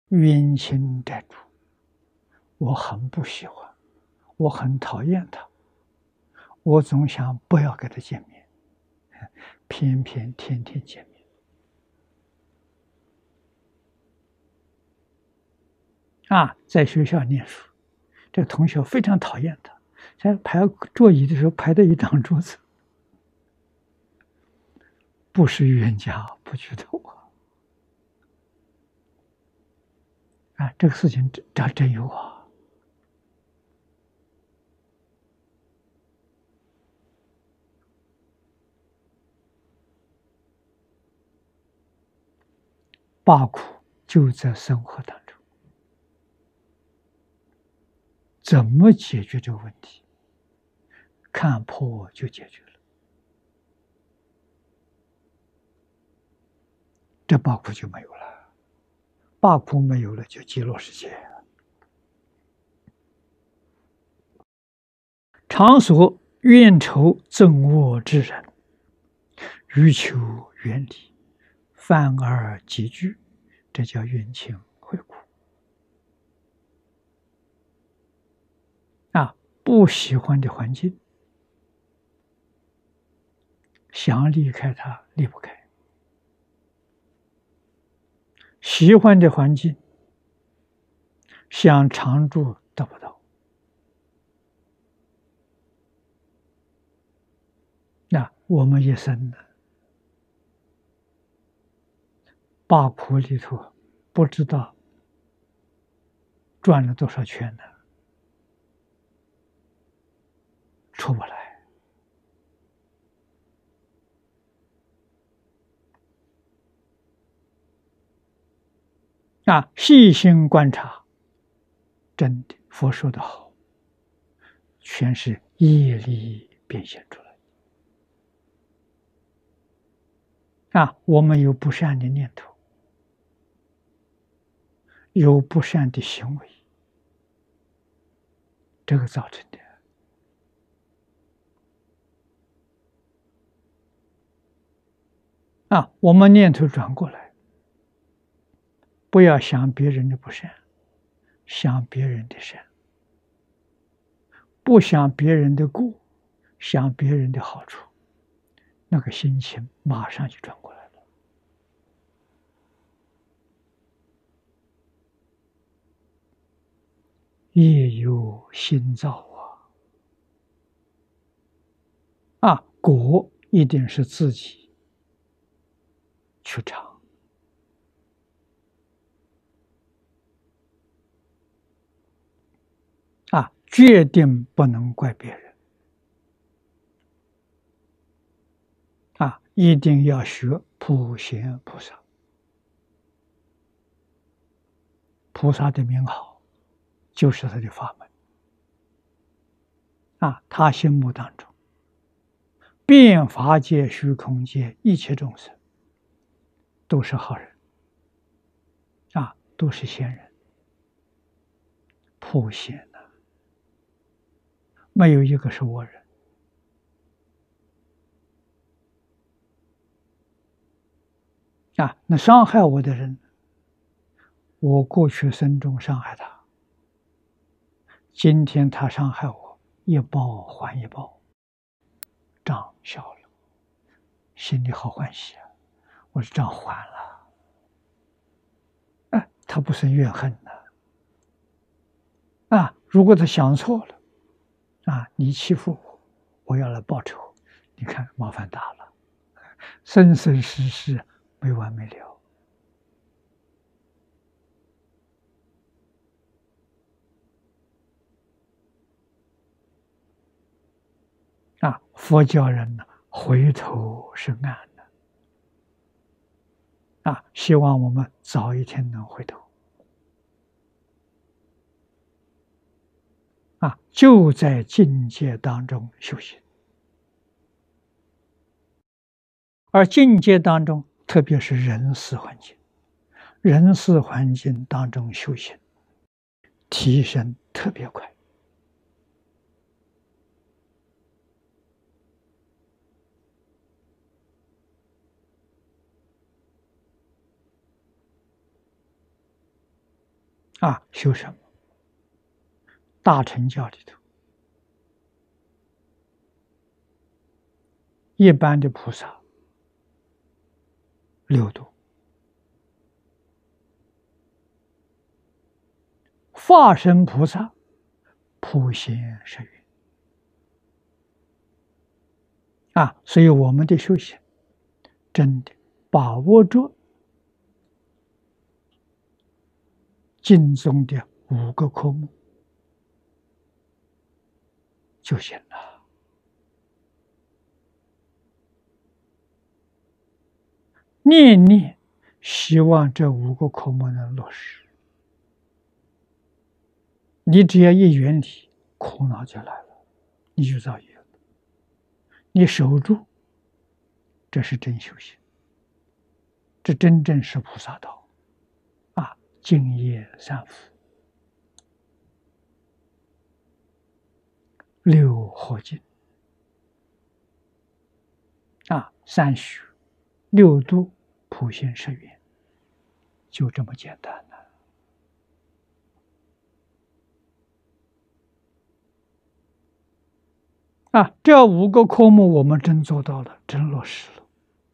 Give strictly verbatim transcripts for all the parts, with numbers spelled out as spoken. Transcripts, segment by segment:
冤亲债主，我很不喜欢，我很讨厌他，我总想不要跟他见面，偏偏天天见面。啊，在学校念书，这个同学非常讨厌他，在排桌椅的时候排在一张桌子，不是冤家不聚头啊！啊，这个事情真真真有啊！罢苦就在生活当中，怎么解决这个问题？看破就解决了。这罢苦就没有了，罢苦没有了，就极乐世界。常所怨仇憎恶之人，欲求远离，反而结聚，这叫冤亲会苦。啊，不喜欢的环境，想离开它离不开；喜欢的环境，想常住得不到。那我们一生呢，罢苦里头，不知道转了多少圈呢，出不来。啊，细心观察，真的佛说的好，全是业力变现出来。啊，我们有不善的念头，有不善的行为，这个造成的。啊，我们念头转过来，不要想别人的不善，想别人的善，不想别人的过，想别人的好处，那个心情马上就转过来了。业由心造啊！啊，果一定是自己去尝。啊，决定不能怪别人。啊，一定要学普贤菩萨。菩萨的名号，就是他的法门。啊，他心目当中，遍法界、虚空界一切众生都是好人，啊，都是贤人。普贤呢，没有一个是恶人。啊，那伤害我的人，我过去生中伤害他，今天他伤害我，一报还一报，账消了，心里好欢喜啊！我的账还了，啊，他不是怨恨呢。啊，如果他想错了，啊，你欺负我，我要来报仇，你看麻烦大了，生生世世没完没了。啊，佛教人呢，回头是岸的。啊，希望我们早一天能回头。啊，就在境界当中修行，而境界当中，特别是人事环境，人事环境当中修行，提升特别快。 啊，修什么？大乘教里头，一般的菩萨六度，化身菩萨普贤十愿啊，所以我们的修行真的把握住经中的五个科目就行了。念念希望这五个科目能落实，你只要一远离，苦恼就来了，你就造业了。你守住，这是真修行，这真正是菩萨道啊！敬业三福，六合敬啊，三许六度普贤十愿，就这么简单了。啊，这五个科目我们真做到了，真落实了。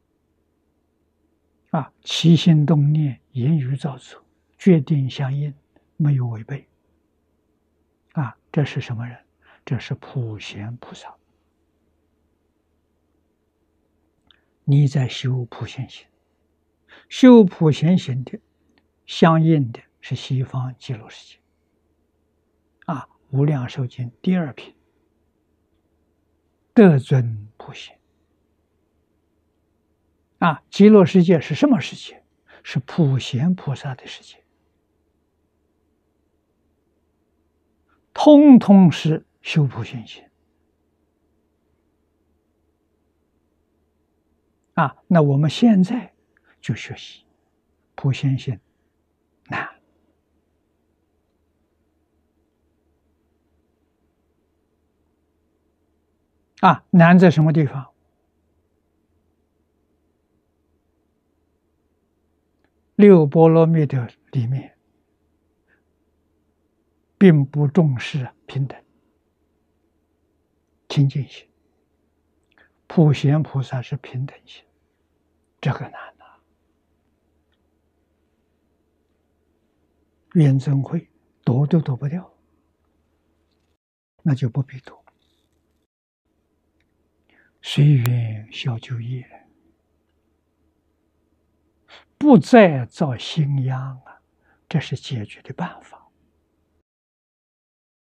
啊，起心动念、言语造作、决定相应，没有违背。啊，这是什么人？这是普贤菩萨。你在修普贤行，修普贤行的相应的是西方极乐世界。啊，无量寿经第二品。得尊普贤啊，极乐世界是什么世界？是普贤菩萨的世界，通通是修普贤行啊。那我们现在就学习普贤行难啊，难在什么地方？六波罗蜜的里面，并不重视平等、清净心。普贤菩萨是平等心，这个难啊！圆增会躲都躲不掉，那就不必躲。随缘消旧业，不再造新殃啊，这是解决的办法。